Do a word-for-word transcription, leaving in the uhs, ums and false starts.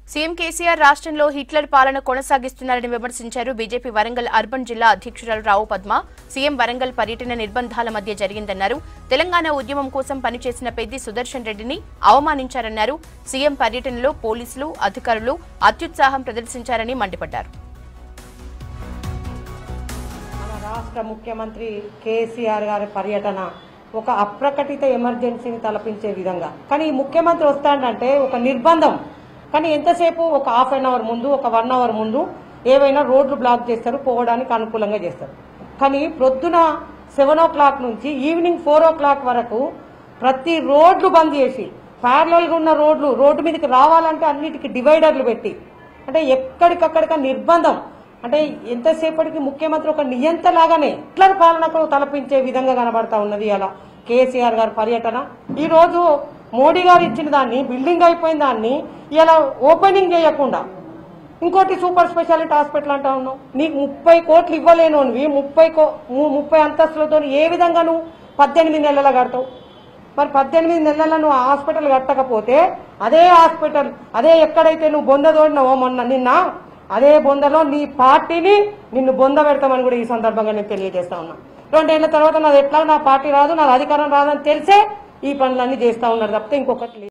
CM KCR రాష్ట్రంలో Hitler పాలన కొనసాగిస్తున్నారని విమర్శించారు బీజేపీ వరంగల్ అర్బన్ జిల్లా అధ్యక్షురాలు రావు పద్మ. సీఎం వరంగల్ పర్యటన నిర్బంధాల మధ్య జరిగిందన్నారు. తెలంగాణ ఉద్యమం కోసం పనిచేసిన పెద్ది సుదర్శన్ రెడ్డిని అవమానించారన్నారు. సీఎం పర్యటనలో పోలీసులు, అధికారులు అత్యుత్సాహం ప్రదర్శించారని మండిపడ్డారు. మన రాష్ట్ర ముఖ్యమంత్రి కేసీఆర్ గారి పర్యటన ఒక అప్రకటిత ఎమర్జెన్సీని తలపించే విధంగా, కానీ ఈ ముఖ్యమంత్రి వస్తాడంటే ఒక నిర్బంధం. కానీ ఎంతసేపు ఒక హాఫ్ అన్ అవర్ ముందు, ఒక వన్ అవర్ ముందు ఏవైనా రోడ్లు బ్లాక్ చేస్తారు, పోవడానికి అనుకూలంగా చేస్తారు. కానీ ప్రొద్దున సెవెన్ ఓ క్లాక్ నుంచి ఈవినింగ్ ఫోర్ ఓ క్లాక్ వరకు ప్రతి రోడ్లు బంద్ చేసి, ప్యారలల్గా ఉన్న రోడ్లు రోడ్డు మీదకి రావాలంటే అన్నిటికీ డివైడర్లు పెట్టి, అంటే ఎక్కడికక్కడిక నిర్బంధం. అంటే ఎంతసేపటికి ముఖ్యమంత్రి ఒక నియంతలాగానే హిట్లర్ పాలనకు తలపించే విధంగా కనబడతా ఉన్నది అలా కేసీఆర్ గారి పర్యటన. ఈ రోజు మోడీ గారు ఇచ్చిన దాన్ని, బిల్డింగ్ అయిపోయిన దాన్ని ఇలా ఓపెనింగ్ చేయకుండా ఇంకోటి సూపర్ స్పెషాలిటీ హాస్పిటల్ అంటా ఉన్నావు. నీకు ముప్పై కోట్లు ఇవ్వలేనోనివి ముప్పై కో ముప్పై అంతస్తులతో ఏ విధంగా నువ్వు పద్దెనిమిది నెలల కడతావు? మరి పద్దెనిమిది నెలల నువ్వు హాస్పిటల్ కట్టకపోతే అదే హాస్పిటల్, అదే ఎక్కడైతే నువ్వు బొంద తోడినావో మొన్న నిన్న, అదే బొందలో నీ పార్టీని నిన్ను బొంద పెడతామని కూడా ఈ సందర్భంగా నేను తెలియజేస్తా ఉన్నా. రెండేళ్ల తర్వాత నాది ఎట్లా నా పార్టీ రాదు, నాది అధికారం రాదని తెలిసే ఈ పనులన్నీ చేస్తా ఉన్నారు తప్పితే ఇంకొకటి లేదు.